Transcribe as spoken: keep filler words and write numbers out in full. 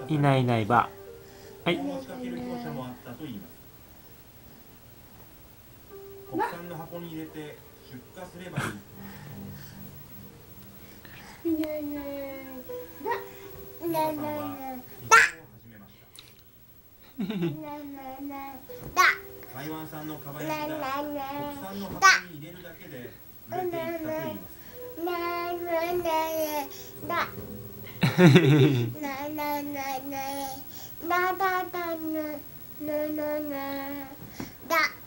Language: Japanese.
いないいないば。はい。 持ちかける業者もあったと言います。国産の箱に入れて出荷すればいい。お母さんは店を始めました。台湾産のかば焼きが国産の箱に入れるだけで売れていったと言います。 だ